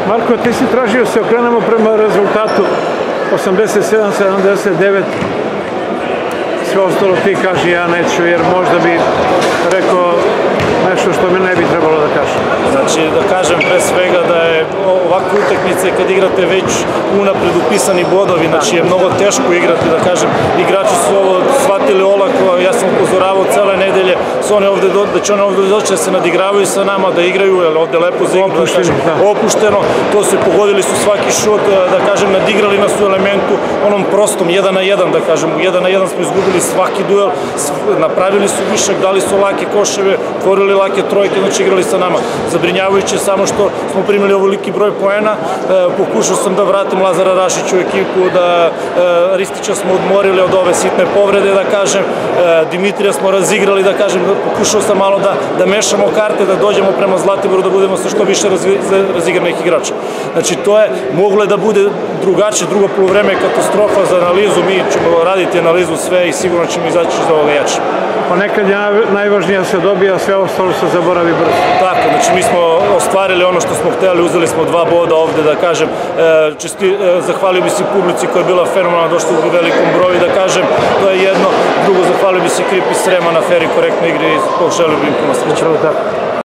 Marko, ti si tražio se okrenemo prema rezultatu 87-79. Sve ostalo ti kaži, ja neću, jer možda bi rekao nešto što mi ne bi trebalo da kažem. Znači, da kažem pre svega da je ovakve utakmice kad igrate već unapred upisani bodovi, znači je mnogo teško igrati, da kažem, igrači su ovo shvatili olako, ja sam upozoravao cele nedelje da će oni ovde doći da se nadigravaju sa nama, da igraju, jer ovde lepo za igru, da kažem, opušteno, to su pogodili su svaki šut, da kažem, nadigrali nas u elementu, onom prostom, 1 na 1, da kažem, 1 na 1 smo izgubili svaki duel, napravili su višak, dali su lake koševe, tvorili lake trojke, znači igrali sa nama. Zabrinjavajuće samo što smo primili ovoliki broj poena, pokušao sam da vratim Lazara Rašića u ekipu, da Ristića smo odmorili od ove sitne povrede, da kažem, Dimitrija smo razigrali, da kažem, pokušao sam malo da mešamo karte, da dođemo prema Zlatiboru, da budemo sa što više razigranih igrača. Znači, to je moglo da bude drugačije, drugo poluvreme je katastrofa za analizu, mi ćemo raditi analizu sve i sigurno ćemo izaći iz ovoga jače. Ponekad je najvažnije da se dobija, a sve ostalo se zaboravi brzo. Tako, znači mi smo ostvarili ono što smo hteli, uzeli smo 2 boda ovde, da kažem, zahvalio bi se publici koja je bila fenomenalna, došla u velikom broju, da kažem, to je jedno, drugo, zahvalio bi se ekipi Srema na fer i korektnoj igri i poželio bi im puno sreće.